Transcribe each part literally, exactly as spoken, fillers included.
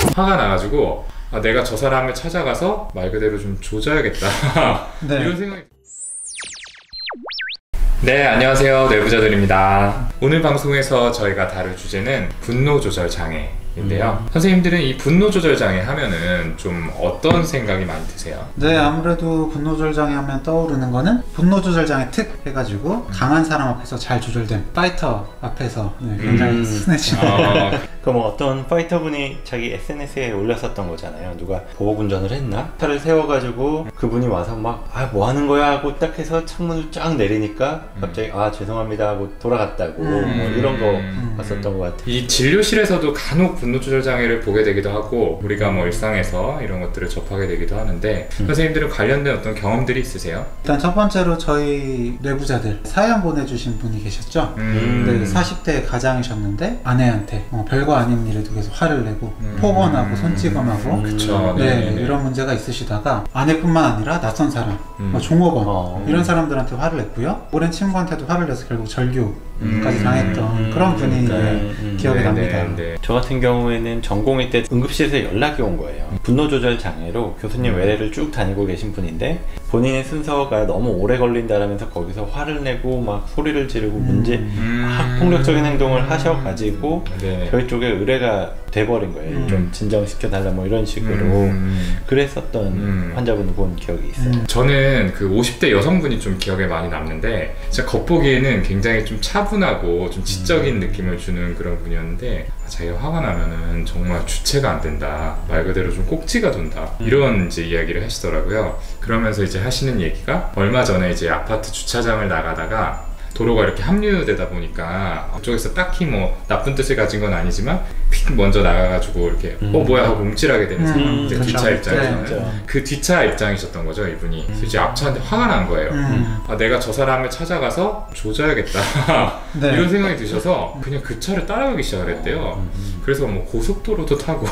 화가 나가지고 아, 내가 저 사람을 찾아가서 말 그대로 좀 조져야겠다 네. 이런 생각이. 네, 안녕하세요. 내부자들입니다. 오늘 방송에서 저희가 다룰 주제는 분노 조절 장애 인데요. 음. 선생님들은 이 분노 조절 장애 하면은 좀 어떤 생각이 많이 드세요? 네, 아무래도 분노 조절 장애 하면 떠오르는 거는 분노 조절 장애 특 해가지고 음. 강한 사람 앞에서 잘 조절된 파이터 앞에서 네, 굉장히 음. 순해지는 어. 그럼 뭐 어떤 파이터분이 자기 에스엔에스에 올렸었던 거잖아요. 누가 보복 운전을 했나? 차를 세워가지고 그분이 와서 막 아 뭐 하는 거야 하고 딱 해서 창문을 쫙 내리니까 갑자기 아 죄송합니다 하고 돌아갔다고 음. 뭐 이런 거 음. 봤었던 것 같아요. 이 진료실에서도 간혹 분노 조절 장애를 보게 되기도 하고 우리가 뭐 일상에서 이런 것들을 접하게 되기도 하는데 음. 선생님들은 관련된 어떤 경험들이 있으세요? 일단 첫 번째로 저희 내부자들 사연 보내주신 분이 계셨죠. 음. 네, 사십 대 가장이셨는데 아내한테 어, 별거 아닌 일에도 계속 화를 내고 음. 폭언하고 손찌검하고 음. 그쵸. 네, 네, 이런 문제가 있으시다가 아내뿐만 아니라 낯선 사람, 음. 뭐 종업원 어. 이런 사람들한테 화를 냈고요. 오랜 친구한테도 화를 내서 결국 절교까지 음. 당했던 음. 그런 분이 네. 음. 기억이 네, 납니다. 네, 네. 저 같은 경우에는 전공의 때 응급실에서 연락이 온 거예요. 분노 조절 장애로 교수님 외래를 쭉 다니고 계신 분인데 본인의 순서가 너무 오래 걸린다라면서 거기서 화를 내고 막 소리를 지르고 음. 문제 막 폭력적인 행동을 하셔가지고 네. 저희 쪽에 의뢰가 돼버린 거예요. 음. 좀 진정시켜달라 뭐 이런 식으로 음. 그랬었던 음. 환자분을 본 기억이 있어요. 음. 저는 그 오십 대 여성분이 좀 기억에 많이 남는데 제가 겉보기에는 굉장히 좀 차분하고 좀 지적인 음. 느낌을 주는 그런 분이었는데 자기가 화가 나면은 정말 주체가 안 된다, 말 그대로 좀 꼭지가 돈다 이런 이제 이야기를 하시더라고요. 그러면서 이제 하시는 얘기가 얼마 전에 이제 아파트 주차장을 나가다가 도로가 이렇게 합류되다 보니까 그쪽에서 딱히 뭐 나쁜 뜻을 가진 건 아니지만 픽 먼저 나가가지고 이렇게 음. 어 뭐야 하고 움찔하게 되는 상황. 음, 이제 그렇죠. 뒷차 입장에서는 네, 그 뒷차 입장이셨던 거죠 이분이. 그래서 이제 앞차한테 화가 난 거예요. 음. 아, 내가 저 사람을 찾아가서 조져야겠다 네. 이런 생각이 드셔서 그냥 그 차를 따라가기 시작을 했대요. 음. 그래서 뭐 고속도로도 타고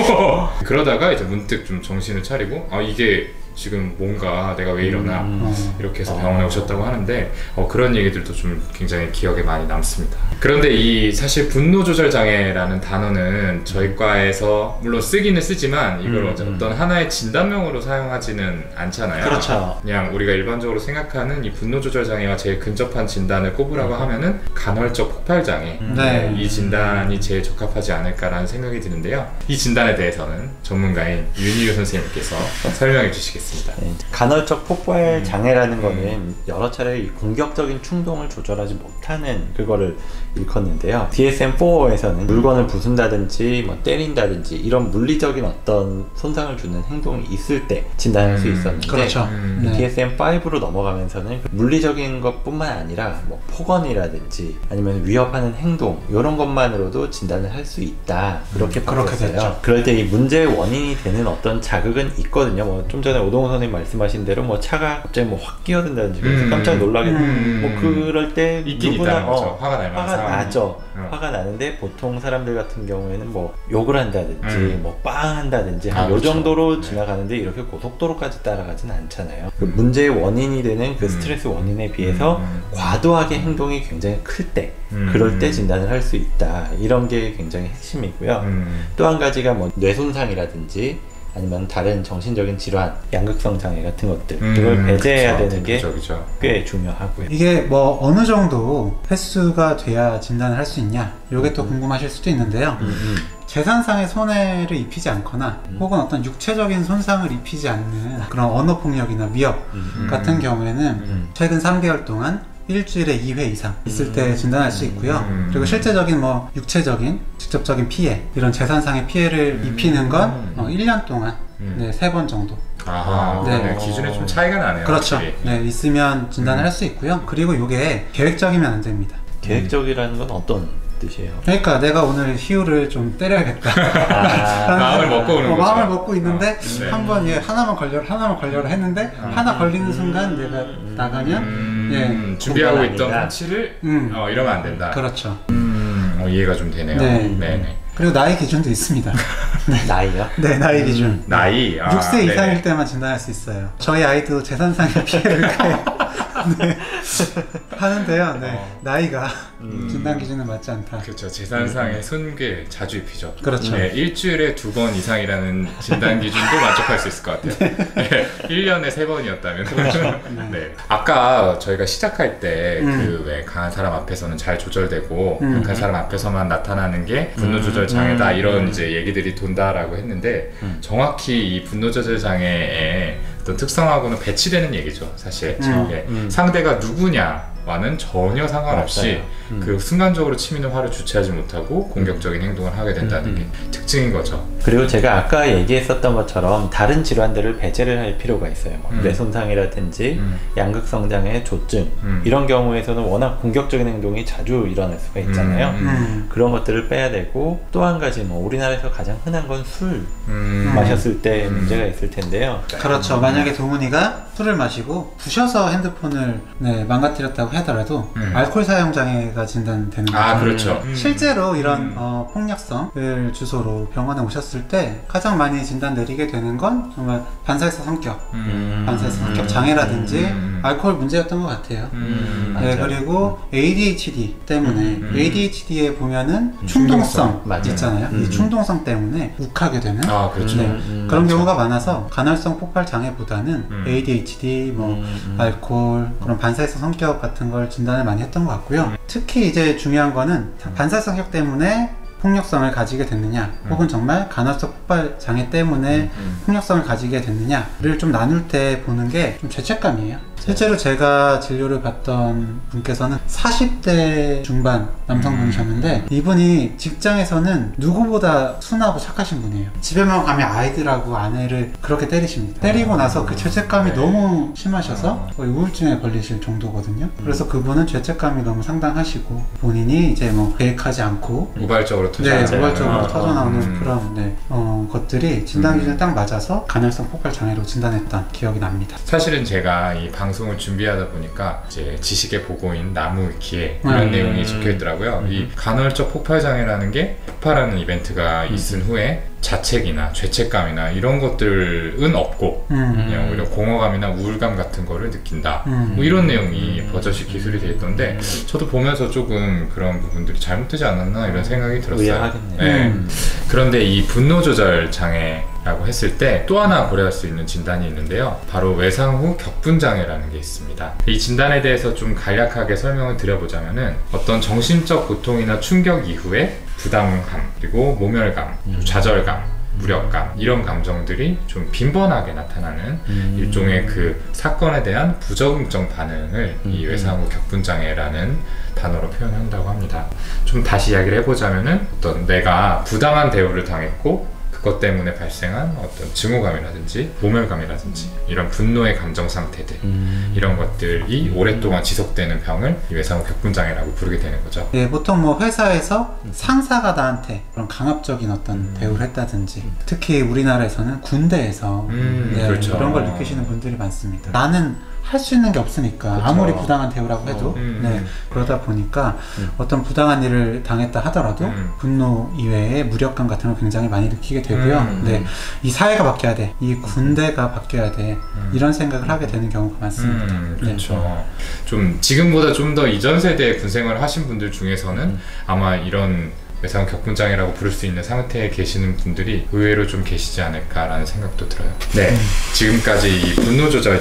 그러다가 이제 문득 좀 정신을 차리고 아 이게 지금 뭔가 내가 왜 이러나 음. 이렇게 해서 병원에 오셨다고 하는데 어, 그런 얘기들도 좀 굉장히 기억에 많이 남습니다. 그런데 이 사실 분노 조절 장애라는 단어는 저희 과에서 물론 쓰기는 쓰지만 이걸 음. 어떤 하나의 진단명으로 사용하지는 않잖아요. 그렇죠. 그냥 우리가 일반적으로 생각하는 이 분노 조절 장애와 제일 근접한 진단을 꼽으라고 음. 하면은 간헐적 폭발 장애 음. 네. 이 진단이 제일 적합하지 않을까라는 생각이 드는데요. 이 진단에 대해서는 전문가인 윤희유 선생님께서 설명해 주시겠습니다. 네, 간헐적 폭발 장애라는 음. 거는 여러 차례 이 공격적인 충동을 조절하지 못하는 그거를 일컫는데요. 디에스엠 사에서는 물건을 부순다든지 뭐 때린다든지 이런 물리적인 어떤 손상을 주는 행동이 있을 때 진단할 음. 수 있었는데 그렇죠. 음. 네. 디에스엠 오로 넘어가면서는 물리적인 것뿐만 아니라 뭐 폭언이라든지 아니면 위협하는 행동 이런 것만으로도 진단을 할 수 있다 그렇게 음. 바뀌었어요. 그럴 때 이 문제의 원인이 되는 어떤 자극은 있거든요. 뭐 좀 전에 오동훈 선생님 말씀하신 대로 뭐 차가 갑자기 뭐 확 끼어든다든지 그래서 음. 깜짝 놀라게 음. 뭐 그럴 때 있긴 누구나 어, 화가 날 화가 나죠. 어. 화가 나는데 보통 사람들 같은 경우에는 뭐 욕을 한다든지 음. 뭐 빵 한다든지 아, 요 그렇죠. 정도로 네. 지나가는데 이렇게 고속도로까지 따라가진 않잖아요. 그 문제의 원인이 되는 그 스트레스 음. 원인에 비해서 음. 과도하게 행동이 굉장히 클 때 음. 그럴 때 진단을 할 수 있다. 이런 게 굉장히 핵심이고요. 음. 또 한 가지가 뭐 뇌손상이라든지 아니면 다른 정신적인 질환, 양극성 장애 같은 것들 음, 이걸 배제해야 그쵸, 되는 게 꽤 중요하고요. 이게 뭐 어느 정도 횟수가 돼야 진단을 할 수 있냐 이게 또 음. 궁금하실 수도 있는데요. 음, 음. 재산상의 손해를 입히지 않거나 음. 혹은 어떤 육체적인 손상을 입히지 않는 그런 언어폭력이나 위협 음, 같은 경우에는 음. 최근 삼 개월 동안 일주일에 이 회 이상 있을 때 진단할 수 있고요. 음. 그리고 실제적인 뭐 육체적인 직접적인 피해 이런 재산상의 피해를 음. 입히는 건 어, 일 년 동안 음. 네, 세 번 정도 아하, 네. 네, 기준에 좀 차이가 나네요. 그렇죠. 확실히. 네, 있으면 진단을 음. 할 수 있고요. 그리고 이게 계획적이면 안 됩니다. 계획적이라는 건 어떤 뜻이에요? 그러니까 내가 오늘 희우를 좀 때려야겠다. 아, 마음을 먹고 오는 어, 거죠. 마음을 먹고 있는데 아, 네. 한번 얘 하나만 걸려라 하나만 걸려라 했는데 음. 하나 걸리는 순간 내가 나가면 음. 예, 준비하고 있던 한치를 음. 어, 이러면 안 된다. 그렇죠. 음, 어, 이해가 좀 되네요. 네. 네네. 그리고 나이 기준도 있습니다. 네. 나이요? 네, 나이 기준. 나이? 아, 육 세 이상일 네네. 때만 진단할 수 있어요. 저희 아이도 재산상의 피해를 가해 네. 하는데요. 네. 어. 나이가 음. 진단 기준은 맞지 않다. 그렇죠. 재산상의 손괴 자주 입히죠. 그렇죠. 네, 일주일에 두 번 이상이라는 진단 기준도 만족할 수 있을 것 같아요. 네, 일 년에 세 번이었다면. 그렇죠. 네. 아까 저희가 시작할 때 그 음. 왜 강한 사람 앞에서는 잘 조절되고 음. 약한 사람 앞에서만 나타나는 게 분노 조절 장애다 음. 이런 음. 이제 얘기들이 돈다라고 했는데 음. 정확히 이 분노 조절 장애의 어떤 특성하고는 배치되는 얘기죠, 사실. 음. 예. 음. 상대가 누구냐와는 전혀 상관없이 음. 그 순간적으로 치미는 화를 주체하지 못하고 공격적인 행동을 하게 된다는 음. 게 특징인 거죠. 그리고 제가 아까 얘기했었던 것처럼 다른 질환들을 배제를 할 필요가 있어요. 뭐 음. 뇌손상이라든지 음. 양극성장애, 조증 음. 이런 경우에서는 워낙 공격적인 행동이 자주 일어날 수가 있잖아요. 음. 음. 그런 것들을 빼야 되고 또 한 가지 뭐 우리나라에서 가장 흔한 건 술 음. 마셨을 때 음. 문제가 있을 텐데요. 그렇죠. 만약에 동훈이가 술을 마시고 부셔서 핸드폰을 네, 망가뜨렸다고 하더라도 음. 알코올 사용 장애가 진단되는 거죠. 아, 그렇죠. 음. 실제로 이런 음. 어, 폭력성을 주소로 병원에 오셨을 때 가장 많이 진단 내리게 되는 건 정말 반사회사 성격, 음. 반사회사 성격 음. 장애라든지 음. 알코올 문제였던 것 같아요. 음. 네, 맞아요. 그리고 에이디에이치디 때문에 음. 에이디에이치디에 보면은 음. 충동성 맞아요. 있잖아요. 음. 이 충동성 때문에 욱하게 되는 아, 그렇죠. 네, 음. 그런 맞죠. 경우가 많아서 간헐성 폭발 장애보다는 음. 에이디에이치디, 뭐 음, 음. 알코올, 그런 반사회성 성격 같은 걸 진단을 많이 했던 것 같고요. 특히 이제 중요한 거는 반사회성 성격 때문에 폭력성을 가지게 됐느냐, 음. 혹은 정말 간헐적 폭발 장애 때문에 음. 폭력성을 가지게 됐느냐를 좀 나눌 때 보는 게 좀 죄책감이에요. 실제로 제가 진료를 받던 분께서는 사십 대 중반 남성분이셨는데 이분이 직장에서는 누구보다 순하고 착하신 분이에요. 집에만 가면 아이들하고 아내를 그렇게 때리십니다. 때리고 나서 그 죄책감이 네. 너무 심하셔서 거의 우울증에 걸리실 정도거든요. 그래서 그분은 죄책감이 너무 상당하시고 본인이 이제 뭐 계획하지 않고 우발적으로 네, 터져나오는 우발적으로 아, 터져나오는 음. 그런 네, 어, 것들이 진단 기준에 음. 딱 맞아서 간헐성 폭발 장애로 진단했던 기억이 납니다. 사실은 제가 이 방송을 준비하다 보니까 이제 지식의 보고인 나무 위키에 이런 음. 내용이 적혀 있더라고요. 음. 이 간헐적 폭발 장애라는 게 폭발하는 이벤트가 있은 후에 자책이나 죄책감이나 이런 것들은 없고 음. 그냥 오히려 공허감이나 우울감 같은 거를 느낀다. 음. 뭐 이런 내용이 버젓이 기술이 돼 있던데 저도 보면서 조금 그런 부분들이 잘못되지 않았나 이런 생각이 들었어요. 의아하겠네요. 네. 음. 그런데 이 분노 조절 장애라고 했을 때 또 하나 고려할 수 있는 진단이 있는데요. 바로 외상 후 격분 장애라는 게 있습니다. 이 진단에 대해서 좀 간략하게 설명을 드려보자면은 어떤 정신적 고통이나 충격 이후에 부담감, 그리고 모멸감, 음. 좌절감, 무력감 이런 감정들이 좀 빈번하게 나타나는 음. 일종의 그 사건에 대한 부적응적 반응을 음. 이 외상 후 격분 장애라는 단어로 표현한다고 합니다. 좀 다시 이야기를 해보자면은 어떤 내가 부당한 대우를 당했고 그것 때문에 발생한 어떤 증오감이라든지 모멸감이라든지 이런 분노의 감정 상태들 음. 이런 것들이 오랫동안 지속되는 병을 이 외상 후 격분 장애라고 부르게 되는 거죠. 네, 보통 뭐 회사에서 상사가 나한테 그런 강압적인 어떤 음. 대우를 했다든지 특히 우리나라에서는 군대에서 음, 네, 그렇죠. 이런 걸 느끼시는 분들이 많습니다. 나는 할 수 있는 게 없으니까 그렇죠. 아무리 부당한 대우라고 해도 음. 네, 그러다 보니까 음. 어떤 부당한 일을 당했다 하더라도 음. 분노 이외에 무력감 같은 걸 굉장히 많이 느끼게 되고요. 음. 네, 이 사회가 바뀌어야 돼, 이 군대가 바뀌어야 돼, 음. 이런 생각을 하게 되는 경우가 많습니다. 음, 네. 그렇죠. 좀 지금보다 좀 더 이전 세대 군 생활을 하신 분들 중에서는 음. 아마 이런 외상 격분 장애라고 부를 수 있는 상태에 계시는 분들이 의외로 좀 계시지 않을까라는 생각도 들어요. 네, 지금까지 이 분노 조절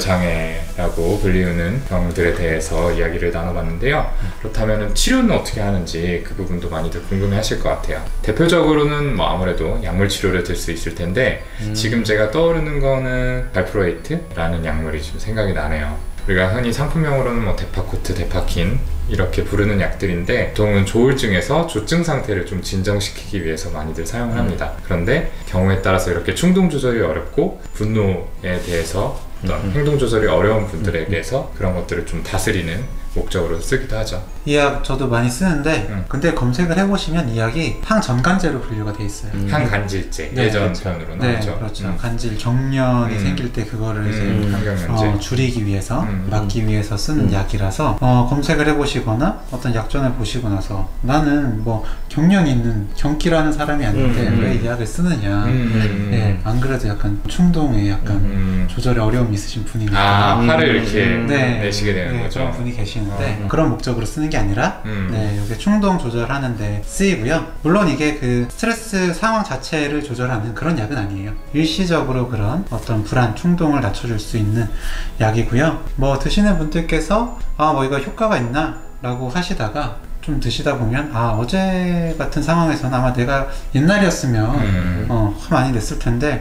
장애라고 불리우는 병들에 대해서 이야기를 나눠봤는데요. 그렇다면 치료는 어떻게 하는지 그 부분도 많이들 궁금해하실 것 같아요. 대표적으로는 뭐 아무래도 약물 치료를 들 수 있을 텐데 음. 지금 제가 떠오르는 거는 발프로이트라는 약물이 좀 생각이 나네요. 우리가 흔히 상품명으로는 뭐 데파코트, 데파킨 이렇게 부르는 약들인데 보통은 조울증에서 조증 상태를 좀 진정시키기 위해서 많이들 사용을 합니다. 그런데 경우에 따라서 이렇게 충동 조절이 어렵고 분노에 대해서 어떤 음. 행동 조절이 어려운 분들에게서 그런 것들을 좀 다스리는 목적으로 쓰기도 하죠. 이 약 저도 많이 쓰는데 음. 근데 검색을 해보시면 이 약이 항전간제로 분류가 돼 있어요. 음. 항간질제 네, 예전 그렇죠. 편으로 네, 나오죠. 그렇죠. 음. 간질 경련이 음. 생길 때 그거를 이제 음, 항경련제. 어, 줄이기 위해서 음. 막기 위해서 쓰는 음. 약이라서 어, 검색을 해보시거나 어떤 약전을 보시고 나서 나는 뭐 경련이 있는 경기라는 사람이 아닌데 음. 왜 이 약을 쓰느냐. 음. 네, 안 그래도 약간 충동에 약간 음. 조절에 어려움이 있으신 분이니까 아 음. 화를 이렇게 음. 네, 내시게 되는 네, 거죠. 그런 분이 계시는데 어. 그런 목적으로 쓰는 게 아니라 음. 네, 이게 충동 조절하는데 쓰이고요. 물론 이게 그 스트레스 상황 자체를 조절하는 그런 약은 아니에요. 일시적으로 그런 어떤 불안, 충동을 낮춰줄 수 있는 약이고요. 뭐 드시는 분들께서 아, 뭐 이거 효과가 있나? 라고 하시다가 좀 드시다 보면 아, 어제 같은 상황에서는 아마 내가 옛날이었으면 음. 어, 화 많이 냈을 텐데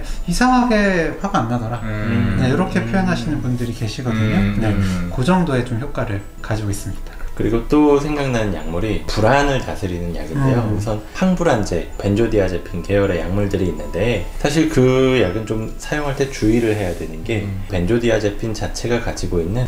이상하게 화가 안 나더라. 음. 네, 이렇게 음. 표현하시는 분들이 계시거든요. 음. 네, 음. 그 정도의 좀 효과를 가지고 있습니다. 그리고 또 생각나는 약물이 불안을 다스리는 약인데요. 음. 우선 항불안제, 벤조디아제핀 계열의 약물들이 있는데 사실 그 약은 좀 사용할 때 주의를 해야 되는 게 음. 벤조디아제핀 자체가 가지고 있는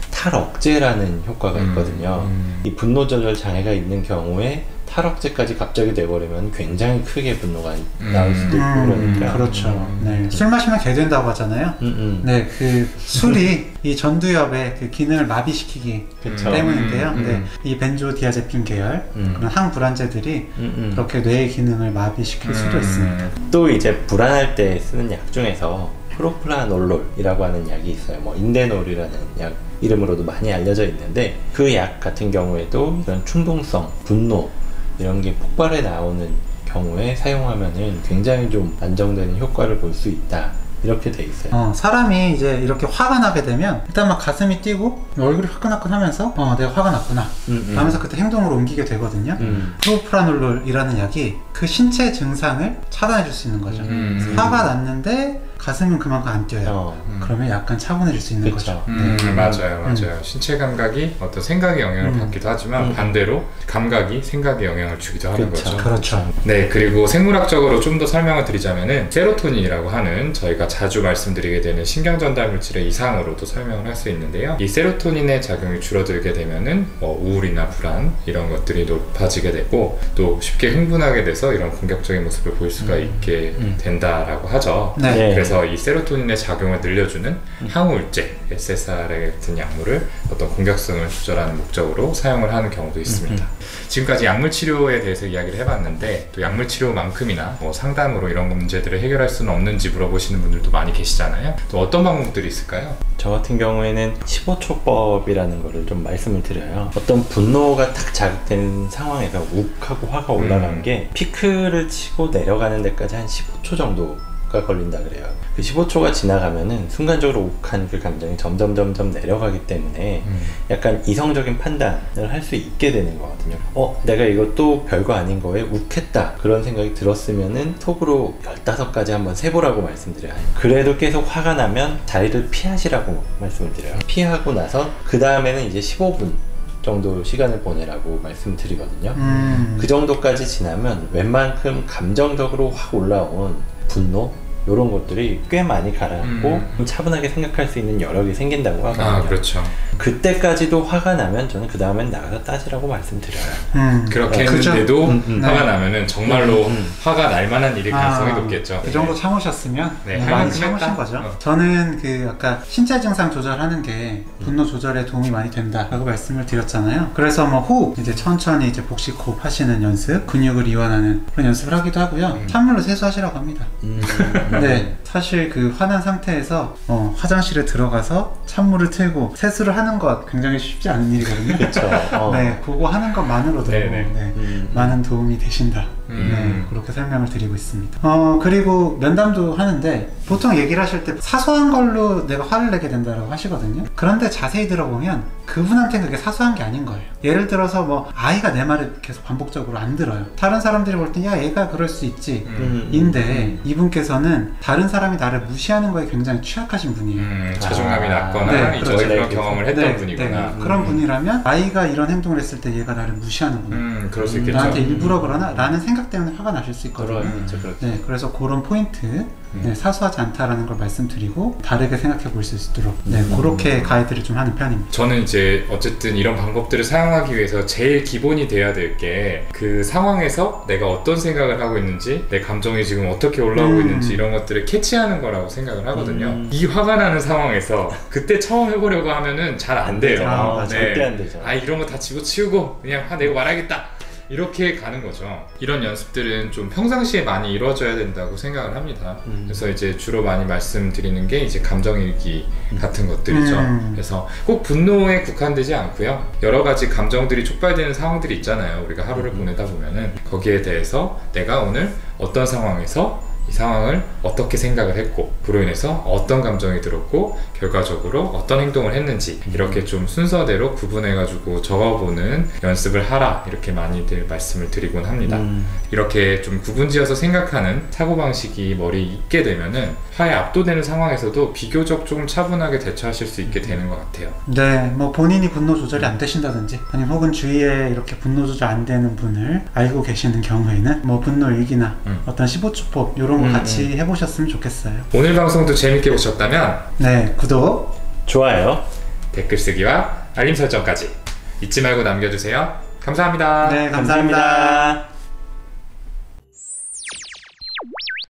탈억제라는 효과가 음. 있거든요. 음. 이 분노 조절 장애가 있는 경우에 탈억제까지 갑자기 돼버리면 굉장히 크게 분노가 나올 수도 있고 음, 그러니까 그렇죠. 음. 네, 술 마시면 개 된다고 하잖아요. 음, 음. 네, 그 술이 이 전두엽의 그 기능을 마비시키기 그쵸. 때문인데요. 음, 음, 네, 이 벤조디아제핀 계열 음. 그런 항불안제들이 음, 음. 그렇게 뇌의 기능을 마비시킬 수도 음. 있습니다. 또 이제 불안할 때 쓰는 약 중에서 프로플라놀롤이라고 하는 약이 있어요. 뭐 인데놀이라는 약 이름으로도 많이 알려져 있는데 그 약 같은 경우에도 이런 충동성, 분노 이런 게 폭발해 나오는 경우에 사용하면은 굉장히 좀 안정되는 효과를 볼 수 있다. 이렇게 돼 있어요. 어, 사람이 이제 이렇게 화가 나게 되면 일단 막 가슴이 뛰고 얼굴이 화끈화끈하면서 어, 내가 화가 났구나 음, 음. 하면서 그때 행동으로 옮기게 되거든요. 음. 프로프라놀롤이라는 약이 그 신체 증상을 차단해 줄 수 있는 거죠. 음. 화가 났는데 가슴은 그만큼 안 뛰어요. 어. 음. 그러면 약간 차분해질 수 있는 그쵸. 거죠. 음, 네. 맞아요, 맞아요. 신체 감각이 어떤 생각의 영향을 음. 받기도 하지만 음. 반대로 감각이 생각의 영향을 주기도 하는 그쵸. 거죠. 그렇죠. 네, 그리고 생물학적으로 좀 더 설명을 드리자면은 세로토닌이라고 하는 저희가 자주 말씀드리게 되는 신경 전달 물질의 이상으로도 설명을 할 수 있는데요. 이 세로토닌의 작용이 줄어들게 되면은 뭐 우울이나 불안 이런 것들이 높아지게 되고 또 쉽게 흥분하게 돼서 이런 공격적인 모습을 보일 수가 음. 있게 음. 된다라고 하죠. 네. 네. 그래서 이 세로토닌의 작용을 늘려주는 항우울제 에스에스아르 같은 약물을 어떤 공격성을 조절하는 목적으로 사용을 하는 경우도 있습니다. 음. 지금까지 약물 치료에 대해서 이야기를 해봤는데 또 약물 치료만큼이나 뭐 상담으로 이런 문제들을 해결할 수는 없는지 물어보시는 분들도 많이 계시잖아요. 또 어떤 방법들이 있을까요? 저 같은 경우에는 십오 초법이라는 거를 좀 말씀을 드려요. 어떤 분노가 탁 자극된 상황에서 욱하고 화가 올라간 음. 게 피크를 치고 내려가는 데까지 한 십오 초 정도가 걸린다 그래요. 그 십오 초가 지나가면은 순간적으로 욱한 그 감정이 점점 점점 내려가기 때문에 음. 약간 이성적인 판단을 할 수 있게 되는 거거든요. 어, 내가 이것도 별거 아닌 거에 욱했다. 그런 생각이 들었으면은 속으로 열다섯 가지 한번 세보라고 말씀드려요. 그래도 계속 화가 나면 자리를 피하시라고 말씀을 드려요. 피하고 나서 그 다음에는 이제 십오 분 정도 시간을 보내라고 말씀드리거든요. 음. 그 정도까지 지나면 웬만큼 감정적으로 확 올라온 분노 이런 것들이 꽤 많이 가라앉고 음. 차분하게 생각할 수 있는 여력이 생긴다고 하거든요. 아, 그렇죠. 그때까지도 화가 나면 저는 그 다음엔 나가서 따지라고 말씀드려요. 음. 그렇게 어, 했는데도 음, 음. 화가 네. 나면은 정말로 음, 음. 화가 날 만한 일일 가능성이 아, 높겠죠. 그 정도 참으셨으면 네, 많이 할 만큼 참으신 했다. 거죠. 어. 저는 그 아까 신체 증상 조절하는 게 분노 조절에 도움이 많이 된다라고 말씀을 드렸잖아요. 그래서 뭐 호흡 이제 천천히 이제 복식 호흡 하시는 연습, 근육을 이완하는 그런 연습을 하기도 하고요. 음. 찬물로 세수하시라고 합니다. 음. 네, 사실 그 화난 상태에서 어, 화장실에 들어가서 찬물을 틀고 세수를 하는 것 굉장히 쉽지 않은 일이거든요. 그쵸. 어. 네, 그거 하는 것만으로도 네네. 네, 음. 많은 도움이 되신다. 음. 네, 그렇게 설명을 드리고 있습니다. 어, 그리고 면담도 하는데 보통 얘기를 하실 때 사소한 걸로 내가 화를 내게 된다고 하시거든요. 그런데 자세히 들어보면 그분한테는 그게 사소한 게 아닌 거예요. 예를 들어서 뭐 아이가 내 말을 계속 반복적으로 안 들어요. 다른 사람들이 볼 땐 야, 얘가 그럴 수 있지. 음. 인데 이분께서는 다른 사람이 나를 무시하는 거에 굉장히 취약하신 분이에요. 음, 자존감이 아. 낮거나 네, 이제 그렇죠. 그런 네, 경험을 했던 네, 분이구나. 네. 그런 분이라면 아이가 이런 행동을 했을 때 얘가 나를 무시하는구나. 음, 그럴 수 음, 있겠죠. 나한테 일부러 그러나? 라는 생각 때문에 화가 나실 수 있거든요. 그렇죠, 그렇죠. 네, 그래서 그런 포인트 음. 네, 사소하지 않다라는 걸 말씀드리고 다르게 생각해 볼 수 있도록 네, 음. 그렇게 가이드를 좀 하는 편입니다. 저는 이제 어쨌든 이런 방법들을 사용하기 위해서 제일 기본이 돼야 될 게 그 상황에서 내가 어떤 생각을 하고 있는지, 내 감정이 지금 어떻게 올라오고 음. 있는지 이런 것들을 캐치하는 거라고 생각을 하거든요. 음. 이 화가 나는 상황에서 그때 처음 해보려고 하면은 잘 안 돼요. 아, 네. 절대 안 되죠. 아, 이런 거 다 집어치우고 그냥 화 내고 말하겠다, 이렇게 가는 거죠. 이런 연습들은 좀 평상시에 많이 이루어져야 된다고 생각을 합니다. 음. 그래서 이제 주로 많이 말씀드리는 게 이제 감정일기 같은 것들이죠. 음. 그래서 꼭 분노에 국한되지 않고요. 여러 가지 감정들이 촉발되는 상황들이 있잖아요. 우리가 하루를 음. 보내다 보면은 거기에 대해서 내가 오늘 어떤 상황에서 이 상황을 어떻게 생각을 했고, 그로 인해서 어떤 감정이 들었고, 결과적으로 어떤 행동을 했는지 이렇게 좀 순서대로 구분해가지고 적어보는 연습을 하라, 이렇게 많이들 말씀을 드리곤 합니다. 음. 이렇게 좀 구분지어서 생각하는 사고방식이 머리에 있게 되면은 화에 압도되는 상황에서도 비교적 좀 차분하게 대처하실 수 있게 되는 것 같아요. 네, 뭐 본인이 분노 조절이 안 되신다든지 아니면 혹은 주위에 이렇게 분노 조절 안 되는 분을 알고 계시는 경우에는 뭐 분노 일기나 음. 어떤 십오 초법 이런 거 음, 같이 해보셨으면 좋겠어요. 오늘 방송도 재밌게 보셨다면 네, 구독, 좋아요. 댓글 쓰기와 알림 설정까지 잊지 말고 남겨주세요. 감사합니다. 네, 감사합니다. 감사합니다.